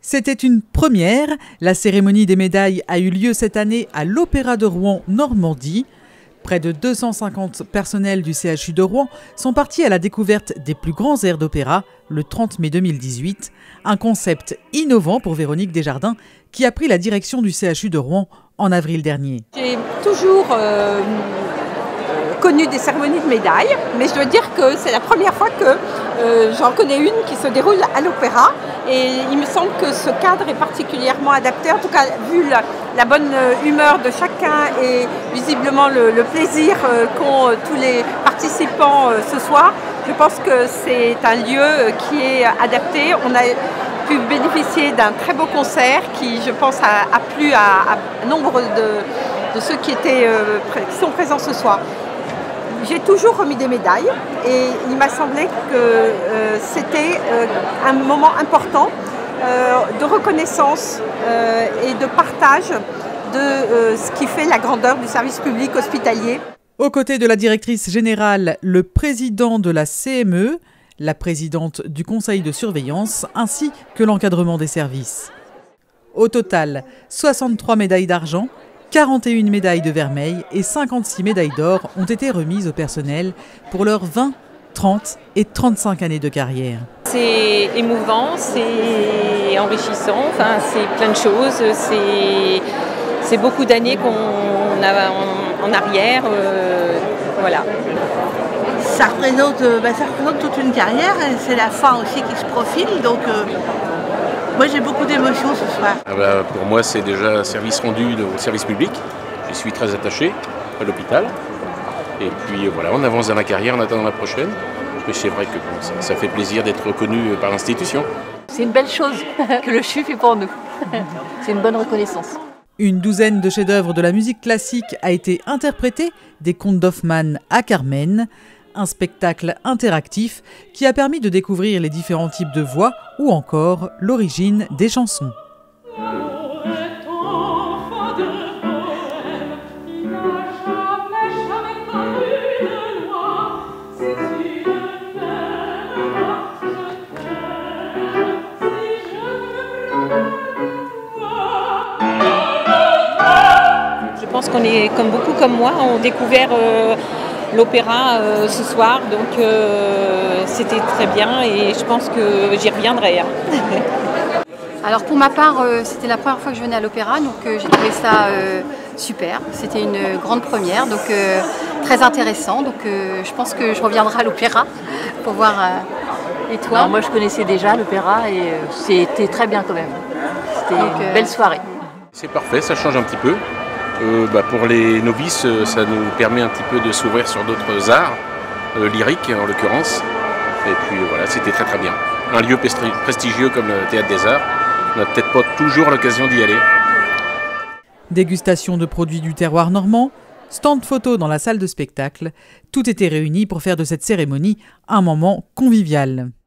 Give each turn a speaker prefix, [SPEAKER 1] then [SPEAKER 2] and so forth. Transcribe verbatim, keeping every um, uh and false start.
[SPEAKER 1] C'était une première. La cérémonie des médailles a eu lieu cette année à l'Opéra de Rouen, Normandie. Près de deux cent cinquante personnels du C H U de Rouen sont partis à la découverte des plus grands airs d'opéra le trente mai deux mille dix-huit. Un concept innovant pour Véronique Desjardins qui a pris la direction du C H U de Rouen en avril dernier.
[SPEAKER 2] J'ai toujours euh, connu des cérémonies de médailles, mais je dois dire que c'est la première fois que euh, j'en connais une qui se déroule à l'opéra. Et il me semble que ce cadre est particulièrement adapté, en tout cas vu la, la bonne humeur de chacun et visiblement le, le plaisir euh, qu'ont tous les participants euh, ce soir. Je pense que c'est un lieu qui est adapté. On a pu bénéficier d'un très beau concert qui, je pense, a, a plu à, à nombre de, de ceux qui, étaient, euh, qui sont présents ce soir. J'ai toujours remis des médailles et il m'a semblé que euh, c'était euh, un moment important euh, de reconnaissance euh, et de partage de euh, ce qui fait la grandeur du service public hospitalier.
[SPEAKER 1] Aux côtés de la directrice générale, le président de la C M E, la présidente du conseil de surveillance ainsi que l'encadrement des services. Au total, soixante-trois médailles d'argent, quarante et une médailles de vermeil et cinquante-six médailles d'or ont été remises au personnel pour leurs vingt, trente et trente-cinq années de carrière.
[SPEAKER 3] C'est émouvant, c'est enrichissant, enfin, c'est plein de choses, c'est beaucoup d'années qu'on a en, en arrière, euh, voilà.
[SPEAKER 4] Ça représente, bah, ça représente toute une carrière, c'est la fin aussi qui se profile, donc euh, moi j'ai beaucoup d'émotions ce soir.
[SPEAKER 5] Ah bah, pour moi c'est déjà un service rendu au service public, je suis très attaché à l'hôpital, et puis voilà, on avance dans la carrière en attendant la prochaine, mais c'est vrai que bon, ça, ça fait plaisir d'être reconnu par l'institution.
[SPEAKER 6] C'est une belle chose que le C H U fait pour nous, c'est une bonne reconnaissance.
[SPEAKER 1] Une douzaine de chefs-d'œuvre de la musique classique a été interprétée, des contes d'Hoffmann à Carmen. Un spectacle interactif qui a permis de découvrir les différents types de voix ou encore l'origine des chansons.
[SPEAKER 3] Je pense qu'on est, comme beaucoup comme moi, ont découvert euh, l'opéra euh, ce soir, donc euh, c'était très bien et je pense que j'y reviendrai. Hein.
[SPEAKER 7] Alors pour ma part, euh, c'était la première fois que je venais à l'opéra, donc euh, j'ai trouvé ça euh, super. C'était une grande première, donc euh, très intéressant. Donc euh, je pense que je reviendrai à l'opéra pour voir. Euh, et toi?
[SPEAKER 6] Alors, moi je connaissais déjà l'opéra et euh, c'était très bien quand même. C'était une euh, belle soirée.
[SPEAKER 5] C'est parfait, ça change un petit peu. Euh, bah pour les novices, ça nous permet un petit peu de s'ouvrir sur d'autres arts, euh, lyriques en l'occurrence. Et puis voilà, c'était très très bien. Un lieu prestigieux comme le Théâtre des Arts, on n'a peut-être pas toujours l'occasion d'y aller.
[SPEAKER 1] Dégustation de produits du terroir normand, stand photo dans la salle de spectacle, tout était réuni pour faire de cette cérémonie un moment convivial.